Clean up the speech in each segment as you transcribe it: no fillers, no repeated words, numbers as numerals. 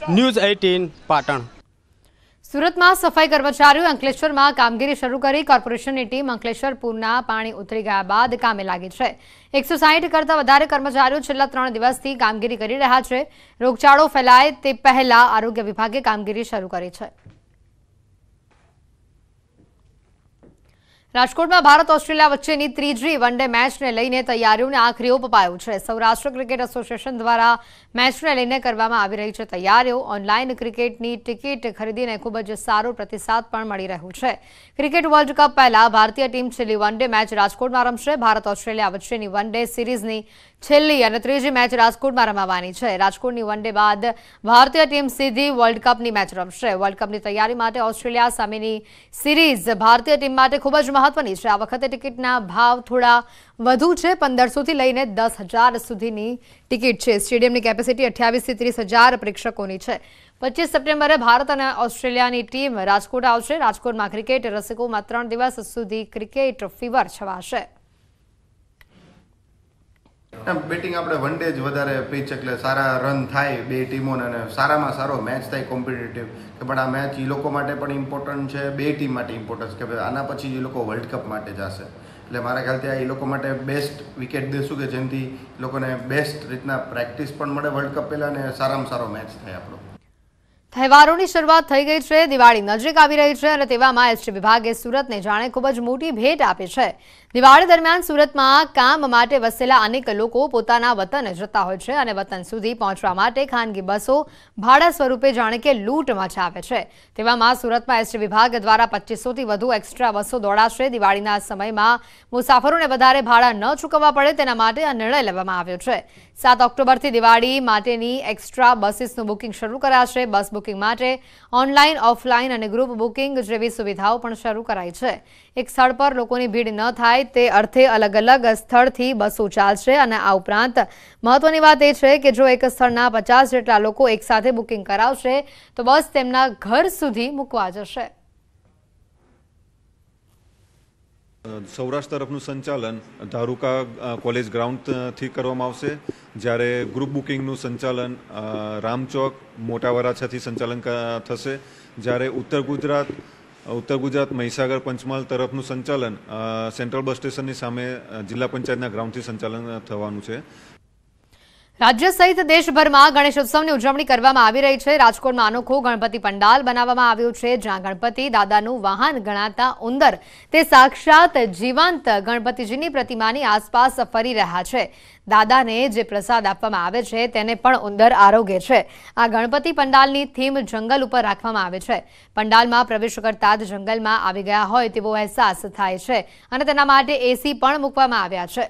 News 18 Patan. सूरत में सफाई कर्मचारीओ अंकलेश्वर में कामगीरी शुरू करी। कॉर्पोरेशन की टीम अंकलेश्वर पूरना पाणी उतरी गया बाद कामे लागी है। 160 करता वधारे कर्मचारीओ छेल्ला 3 दिवसथी कामगीरी करी रह्या छे। रोगचाळो फैलाय ते पहेला आरोग्य विभागे कामगीरी शुरू करी है। राजकोट में भारत ऑस्ट्रेलिया वच्चेनी त्रीजी वनडे मैच ने लईने तैयारीओने आखरी ओप अपायो छे। सौराष्ट्र क्रिकेट एसोसिएशन द्वारा मैच ने लईने करवामां आवी रही छे तैयारीओ। ऑनलाइन क्रिकेटनी टिकિટ खरीदीने खूब ज सारो प्रतिसाद पण मळी रह्यो छे। क्रिकेट वर्ल्ड कप पहेला भारतीय टीम छेल्ली वनडे मैच राजकोट में रमशे। भारत ऑस्ट्रेलिया वच्चेनी वनडे सीरीजनी छेल्ली अने त्रीजी मैच राजकोट में रमावानी छे। राजकोटनी वनडे बाद भारतीय टीम सीधी वर्ल्ड कपनी मैच रमशे। वर्ल्ड कपनी तैयारी माटे ऑस्ट्रेलिया सामेनी सीरीज भारतीय टीम माटे खूब ज महत्वनी छे। आ वखते टिकિટના भाव थोड़ा વધુ છે। 1500 થી લઈને 10,000 સુધીની ટિકિટ છે। સ્ટેડિયમની કેપેસિટી 28 થી 30,000 પ્રેક્ષકોની છે। 25 સપ્ટેમ્બરે ભારત અને ઓસ્ટ્રેલિયાની ટીમ રાજકોટ આવશે। રાજકોટમાં ક્રિકેટ રસિકોમાં 3 દિવસ સુધી ક્રિકેટ ફીવર છવાશે। બેટિંગ આપણે વન ડે જ વધારે પીચ એટલે સારા રન થાય બે ટીમોને અને સારામાં સારો મેચ થાય કોમ્પિટિટિવ કે પણ આ મેચ એ લોકો માટે પણ ઇમ્પોર્ટન્ટ છે, બે ટીમ માટે ઇમ્પોર્ટન્ટ કે આના પછી એ લોકો વર્લ્ડ કપ માટે જશે એટલે મારા ખ્યાલથી આ એ લોકો માટે બેસ્ટ વિકેટ દેશું કે જેનાથી લોકોને બેસ્ટ રીતના પ્રેક્ટિસ પણ મળે વર્લ્ડ કપ પહેલાં અને સારામાં સારો મેચ થાય આપણો। તહેવારોની શરૂઆત થઈ ગઈ છે। દિવાળી નજીક આવી રહી છે અને તેવામાં એસટી વિભાગે સુરતને જાણે ખૂબ જ મોટી ભેટ આપી છે। દિવાળી દરમિયાન સુરતમાં કામ માટે વસેલા અનેક લોકો પોતાના વતન જતા હોય છે અને વતન સુધી પહોંચવા માટે ખાનગી બસો ભાડા સ્વરૂપે જાણે કે લૂંટ મચાવે છે। તેવામાં સુરતમાં એસટી વિભાગ દ્વારા 2500થી વધુ એક્સ્ટ્રા બસો દોડાશે। દિવાળીના સમયમાં મુસાફરોને વધારે ભાડા ન ચૂકવવા પડે તેના માટે આ નિર્ણય લેવામાં આવ્યો છે। 7 ઓક્ટોબરથી દિવાળી માટેની એક્સ્ટ્રા બસીસનું બુકિંગ શરૂ કરાશે। બસ બુકિંગ માટે ઓનલાઈન, ઓફલાઈન અને ગ્રુપ બુકિંગ જેવી સુવિધાઓ પણ શરૂ કરાઈ છે। એક સ્થળ પર લોકોની ભીડ ન થાય તે અર્થે અલગ અલગ સ્થળથી બસો ચાલશે અને આ ઉપરાંત મહત્વની વાત એ છે કે જો એક સ્થળના 50 જેટલા લોકો એકસાથે બુકિંગ કરાવશે તો બસ તેમના ઘર સુધી મૂકવા જશે। સૌરાષ્ટ્ર તરફનું સંચાલન ધારુકા કોલેજ ગ્રાઉન્ડથી કરવામાં આવશે, જ્યારે ગ્રુપ બુકિંગનું સંચાલન રામચોક મોટા વરાછાથી સંચાલન થશે, જ્યારે ઉત્તર ગુજરાત મહીસાગર પંચમહાલ તરફનું સંચાલન સેન્ટ્રલ બસ સ્ટેશનની સામે જિલ્લા પંચાયતના ગ્રાઉન્ડથી સંચાલન થવાનું છે। राज्य सहित देशभर में गणेशोत्सव की उजवणी करवामां आवी रही है। राजकोट में अनोखो गणपति पंडाल बनावामां आव्यो छे, ज्यां गणपति दादानुं वाहन गणाता उंदर ते साक्षात जीवंत गणपतिजीनी प्रतिमानी आसपास फरी रह्या छे। दादाने जे प्रसाद आपवामां आवे छे तेने पण उंदर आरोगे छे। आ गणपति पंडालनी थीम जंगल उपर राखवामां आवे छे। पंडालमां प्रवेश करता ज जंगलमां आवी गया होय तेवो अहेसास थाय छे अने तेना माटे एसी पण मूकवामां आव्या छे।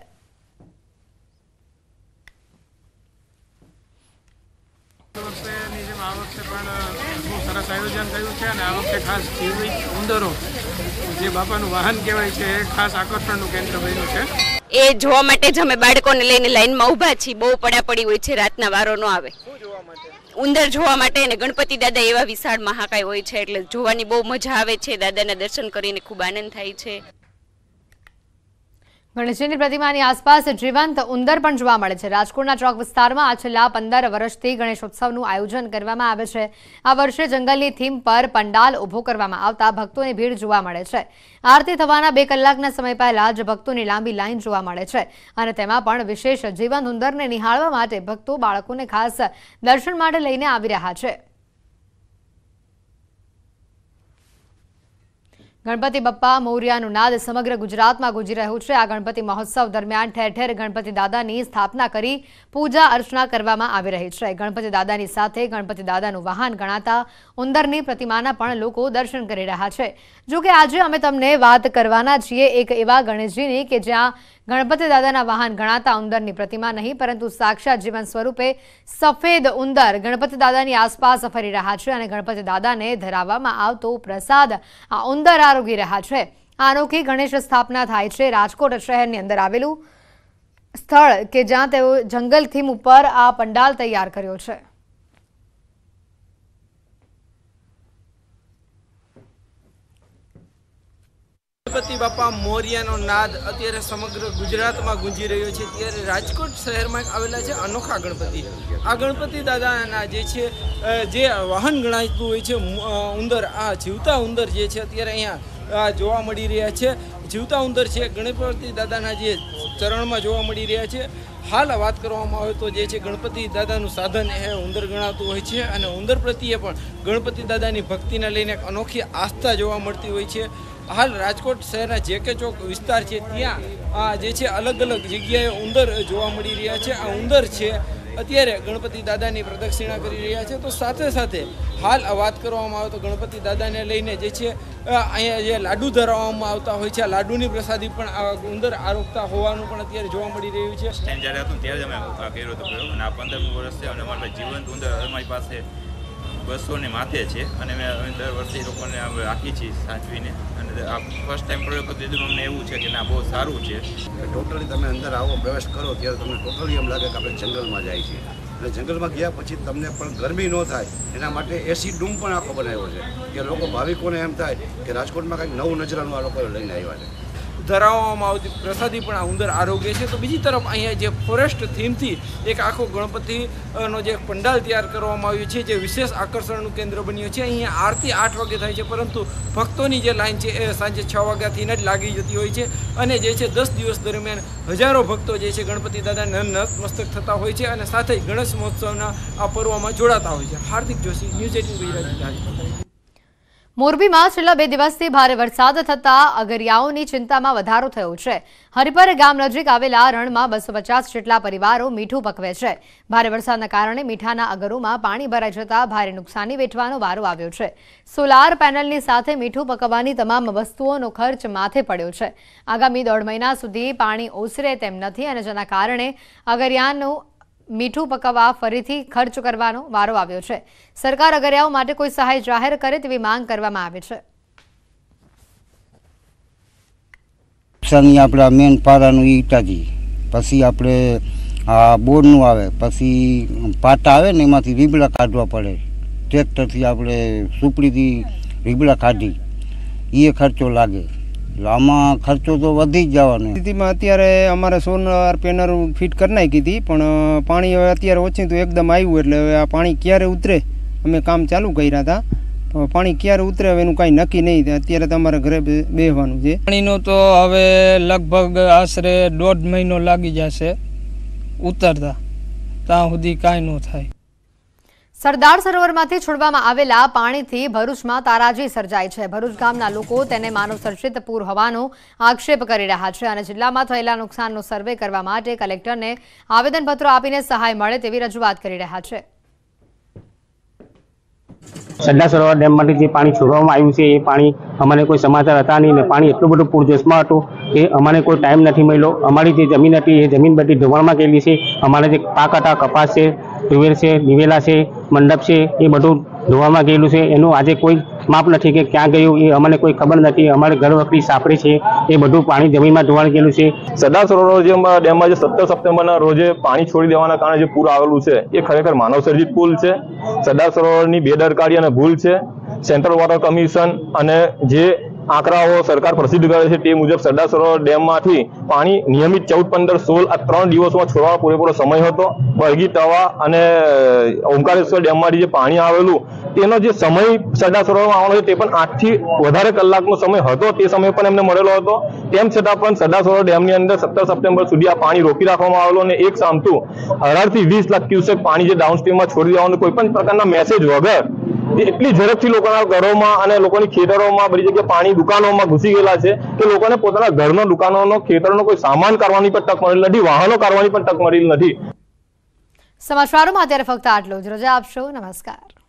सरस आयोजन કર્યું છે અને આ વખતે ખાસ જીવિત ઉંદરો જે બાપાનું વાહન કહેવાય છે એ ખાસ આકર્ષણનું કેન્દ્ર બન્યું છે। એ જોવા માટે જ અમે બાળકોને લઈને લાઈનમાં ઊભા છીએ। બહુ પડાપડી હોય છે, રાતના વારો ન આવે। ઉંદર જોવા માટે અને ગણપતિ દાદા એવા વિશાળ મહાકાય હોય છે એટલે જોવાની બહુ મજા આવે છે। દાદાના દર્શન કરીને ખૂબ આનંદ થાય છે। ગણેશજીની પ્રતિમાની આસપાસ જીવંત ઉંદર પણ જોવા મળે છે। રાજકોટના ચોક વિસ્તારમાં આ છેલ્લા 15 વર્ષથી ગણેશોત્સવનું આયોજન કરવામાં આવે છે। આ વર્ષે જંગલની થીમ પર પંડાલ ઊભો કરવામાં આવતા ભક્તોની ભીડ જોવા મળે છે। આરતી થવાના 2 કલાકના સમય પહેલા જ ભક્તોની લાંબી લાઈન જોવા મળે છે અને તેમાં પણ વિશેષ જીવંત ઉંદરને નિહાળવા માટે ભક્તો બાળકોને ખાસ દર્શન માટે લઈને આવી રહ્યા છે। गणपति बप्पा मोरियाનું नाद समग्र गुजरात में गूंजी રહ્યું છે। आ गणपति महोत्सव दरमियान ठेर ठेर गणपति दादानी स्थापना करी पूजा अर्चना करवामां आवी रही है। गणपति दादानी साथे गणपति दादानुं वाहन गणाता उंदरनी प्रतिमाना पण लोको दर्शन करी रह्या छे। जो कि आज अमे तमने वात करवाना छीए एक एवा गणेशजीनी के ज्यां गणपति दादाना वाहन गणाता उंदरनी प्रतिमा नहीं परंतु साक्षात जीवन स्वरूपे सफेद उंदर गणपति दादानी आसपास फरी रह्या छे अने गणपति दादाने धराववामां आवतो प्रसाद आ उंदर आरोगी रह्या छे। आ अनोखी गणेश स्थापना थाय छे राजकोट शहेरनी अंदर आवेलुं स्थळ के ज्यां तेओ जंगल थीम उपर आ पंडाल तैयार कर्यो छे। ગણપતિ બાપા મોરિયાનો નાદ અત્યારે સમગ્ર ગુજરાતમાં ગુંજી રહ્યો છે, ત્યારે રાજકોટ શહેરમાં આવેલા છે અનોખા ગણપતિ. આ ગણપતિ દાદાના જે છે જે વાહન ગણાતું હોય છે ઉંદર, આ જીવતા ઉંદર જે છે અત્યારે અહીંયા જોવા મળી રહ્યા છે. જીવતા ઉંદર છે ગણપતિ દાદાના જે ચરણમાં જોવા મળી રહ્યા છે. હાલ વાત કરવામાં આવે તો જે છે ગણપતિ દાદાનું સાધન એ ઉંદર ગણાતું હોય છે, અને ઉંદર પ્રત્યે પણ ગણપતિ દાદાની ભક્તિને લઈને એક અનોખી આસ્થા જોવા મળતી હોય છે. હાલ રાજકોટ શહેરના JK ચોક વિસ્તાર છે ત્યાં જે છે અલગ અલગ જગ્યાએ ઉંદર જોવા મળી રહ્યા છે. આ ઉંદર છે અત્યારે ગણપતિ દાદાની પ્રદક્ષિણા કરી રહ્યા છે. તો સાથે સાથે હાલ વાત કરવામાં આવે તો ગણપતિ દાદાને લઈને જે છે અહીંયા જે લાડુ ધરાવવામાં આવતા હોય છે, આ લાડુની પ્રસાદી પણ આ ઉંદર આરોગતા હોવાનું પણ અત્યારે જોવા મળી રહ્યું છે. જ્યારે હતું ત્યારે જ અમે કર્યો હતો પ્રયોગ, અને આ 15મું વર્ષ છે અને અમારા જીવંત ઉંદર અમારી પાસે 200 ને માથે છે, અને અમે દર વર્ષે એ લોકોને રાખી છીએ સાચવીને. અને આ ફર્સ્ટ ટાઈમ પ્રયોગ હતો એટલે અમને એવું છે કે ના બહુ સારું છે. ટોટલી તમે અંદર આવો પ્રવેશ કરો ત્યારે તમને ટોટલી એમ લાગે કે આપણે જંગલમાં જાય છીએ, અને જંગલમાં ગયા પછી તમને પણ ગરમી ન થાય એના માટે એસી ડૂમ પણ આખો બનાવ્યો છે કે લોકો ભાવિકોને એમ થાય કે રાજકોટમાં કંઈક નવું નજરાનું આ લોકો લઈને આવ્યા છે. ધરાવવામાં આવતી પ્રસાદી પણ આ ઉંદર આરોગ્ય છે. તો બીજી તરફ અહીંયા જે ફોરેસ્ટ થીમથી એક આખો ગણપતિનો જે પંડાલ તૈયાર કરવામાં આવ્યું છે, જે વિશેષ આકર્ષણનું કેન્દ્ર બન્યું છે. અહીંયા આરતી 8 વાગે થાય છે, પરંતુ ભક્તોની જે લાઈન છે એ સાંજે 6 વાગ્યાથી જ લાગી જતી હોય છે, અને જે છે 10 દિવસ દરમિયાન હજારો ભક્તો જે છે ગણપતિ દાદાને નતમસ્તક થતા હોય છે, અને સાથે ગણેશ મહોત્સવના આ પર્વમાં જોડાતા હોય છે. હાર્દિક જોશી, ન્યૂઝ 18 ગુજરાતી. મોરબીમાં છેલ્લા 2 દિવસથી ભારે વરસાદ થતા અગરિયાઓની ચિંતામાં વધારો થયો છે. હરિપર ગામ નજીક આવેલા રણમાં 250 જેટલા પરિવારો મીઠું પકવે છે. ભારે વરસાદના કારણે મીઠાના અગરોમાં પાણી ભરાઈ જતા ભારે નુકસાની વેઠવાનો વારો આવ્યો છે. સોલાર પેનલની સાથે મીઠું પકવવાની તમામ વસ્તુઓનો ખર્ચ માથે પડ્યો છે. આગામી 1.5 મહિના સુધી પાણી ઓસરે તેમ નથી, અને જેના કારણે અગરિયાનું મીઠું પકવવા ફરીથી ખર્ચ કરવાનો વારો આવ્યો છે. સરકાર અગરિયાઓ માટે કોઈ સહાય જાહેર કરે તેવી માંગ કરવામાં આવી છે. આપણે મેન પારાનું ઈટાજી, પછી આપણે આ બોરનું આવે, પછી પાટા આવે ને એમાંથી રીબડા કાઢવા પડે. ટ્રેક્ટરથી આપણે સુપડીથી રીબડા કાઢી એ ખર્ચો લાગે. આમાં ખર્ચો તો વધી જ જવાનો. સ્થિતિમાં અત્યારે અમારે સોલાર પેનલ ફિટ કરી નાખી હતી, પણ પાણી હવે અત્યારે ઓછું તો એકદમ આવ્યું, એટલે હવે આ પાણી ક્યારે ઉતરે અમે કામ ચાલુ કર્યા હતા, પણ પાણી ક્યારે ઉતરે હવે એનું કાંઈ નક્કી નહીં. અત્યારે તમારે ઘરે બેસવાનું છે. પાણીનું તો હવે લગભગ આશરે 1.5 મહિનો લાગી જશે ઉતરતા, ત્યાં સુધી કાંઈ ન થાય. સરદાર સરોવરમાંથી છોડવામાં આવેલા પાણીથી ભરૂચમાં તારાજી સર્જાઈ છે. ભરૂચ ગામના લોકો તેને માનવ સર્જિત પૂર હોવાનો આક્ષેપ કરી રહ્યા છે, અને જિલ્લામાં થયેલા નુકસાનનો સર્વે કરવા માટે કલેક્ટરને આવેદનપત્રો આપીને સહાય મળે તેવી રજૂઆત કરી રહ્યા છે. સરદાર સરોવર ડેમમાંથી જે પાણી છોડવામાં આવ્યું છે એ પાણી અમને કોઈ સમાચાર હતા નહીં, ને પાણી એટલું બધું પૂરજોશમાં હતું કે અમને કોઈ ટાઈમ નથી મળ્યો. અમારી જે જમીન હતી એ જમીન બધી ધોવાણમાં ગયેલી છે. અમારા જે પાક હતા, કપાસ છે, તુવેર છે, દિવેલા છે, મંડપ છે, એ બધું ધોવામાં ગયેલું છે. એનું આજે કોઈ માપ નથી કે ક્યાં ગયું એ અમને કોઈ ખબર નથી. અમારે ઘર વખરી સાપરી છે એ બધું પાણી જમીનમાં ધોવાઈ ગયેલું છે. સરદાર સરોવર ડેમમાં જે 17 સપ્ટેમ્બરના રોજે પાણી છોડી દેવાના કારણે જે પૂર આવેલું છે એ ખરેખર માનવ સર્જિત પુલ છે. સરદાર સરોવરની બેદરકારી અને ભૂલ છે. સેન્ટ્રલ વોટર કમિશન અને જે આંકડાઓ સરકાર પ્રસિદ્ધ કરે છે તે મુજબ સરદાર સરોવર ડેમમાંથી પાણી નિયમિત 14, 15, 16 આ 3 દિવસમાં છોડવાનો પૂરેપૂરો સમય હતો. બરગી તવા અને ઓમકારેશ્વર ડેમમાંથી જે પાણી આવેલું તેનો જે સમય સરદાર સરોવરમાં આવવાનો છે તે પણ 8 થી વધારે કલાકનો સમય હતો. તે સમય પણ એમને મળેલો હતો. તેમ છતાં પણ સરદાર સરોવર ડેમની અંદર 17 સપ્ટેમ્બર સુધી આ પાણી રોકી રાખવામાં આવેલું, અને એક સામતું 18 થી 20 લાખ ક્યુસેક પાણી જે ડાઉનસ્ટ્રીમમાં છોડી દેવાનું કોઈ પણ પ્રકારના મેસેજ વગર એટલી ઝડપથી લોકોના ઘરોમાં અને લોકોની ખેતરોમાં બધી જગ્યાએ પાણી દુકાનોમાં ઘૂસી ગયેલા છે કે લોકોને પોતાના ઘરનો, દુકાનોનો, ખેતરનો કોઈ સામાન કરવાની પણ તક મળેલી નથી, વાહનો કરવાની પણ તક મળેલી નથી. સમાચારોમાં અત્યારે ફક્ત આટલું જ. રજા આપશો. નમસ્કાર.